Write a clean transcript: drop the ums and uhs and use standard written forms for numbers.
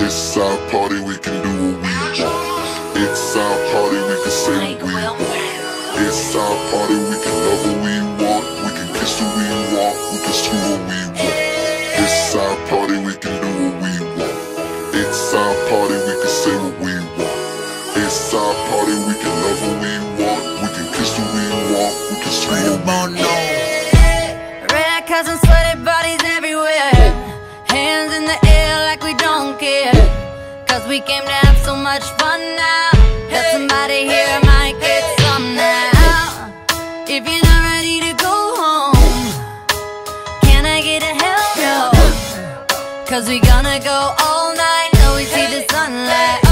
It's our party, we can do what we want. It's our party, we can say what we want. It's our party, we can love what we want. We can kiss who we want, we can screw what we want. It's our party, we can do what we want. It's our party, we can say what we want. It's our party, we can love what we want. We can kiss who we want, we can screw what we want. Red cups and sweaty bodies everywhere. Hands in the air like we don't care. Cause we came to have so much fun now. That somebody here might get some now. If you're not ready to go home, can I get a hell no? Cause we gonna go all night till we see the sunlight.